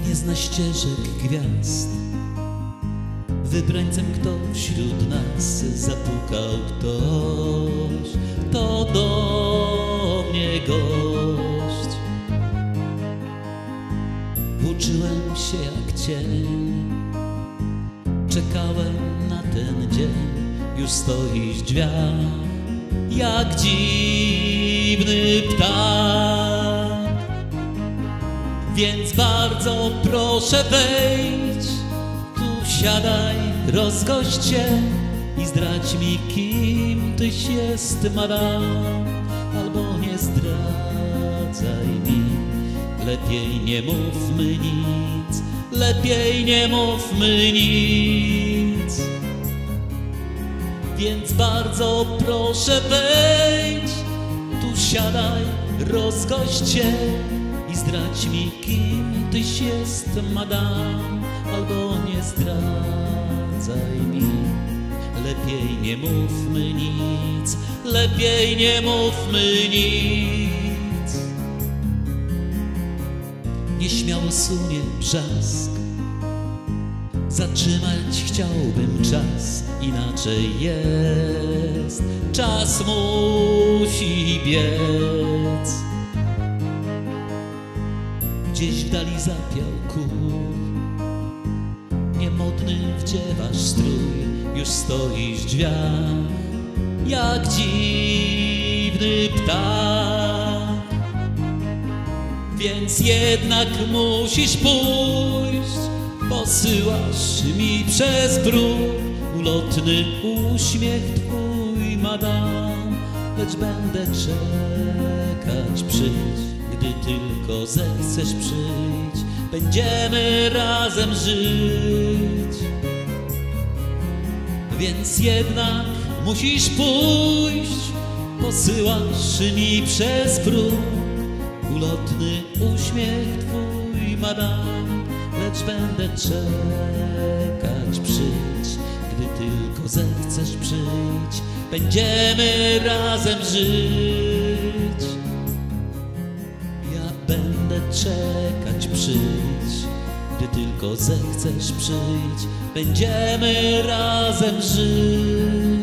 nie zna ścieżek gwiazd. Wybrańcem kto wśród nas zapukał ktoś, to do mnie gość. Uczyłem się jak cień, czekałem na ten dzień. Już stoisz w drzwiach jak dziwny ptak. Więc bardzo proszę wejdź, tu siadaj, rozgość się i zdradź mi, kim tyś jest, madam, albo nie zdradzaj mi. Lepiej nie mówmy nic, lepiej nie mówmy nic. Więc bardzo proszę wejdź, tu siadaj, rozgość się i zdradź mi, kim tyś jest, madam, albo nie zdradzaj mi. Lepiej nie mówmy nic, lepiej nie mówmy nic. Nieśmiało sunie brzask, zatrzymać chciałbym czas, inaczej jest, czas musi biec. Gdzieś w dali zapiał kur, niemodny wdziewasz strój, już stoisz w drzwiach jak dziwny ptak. Więc jednak musisz pójść, posyłasz mi przez bruk ulotny uśmiech twój, madam, lecz będę czekać, przyjdź, gdy tylko zechcesz przyjść, będziemy razem żyć. Więc jednak musisz pójść, posyłasz mi przez bruk ulotny uśmiech twój, madam, lecz będę czekać, przyjdź, gdy tylko zechcesz przyjść, będziemy razem żyć. Ja będę czekać, przyjdź, gdy tylko zechcesz przyjść, będziemy razem żyć.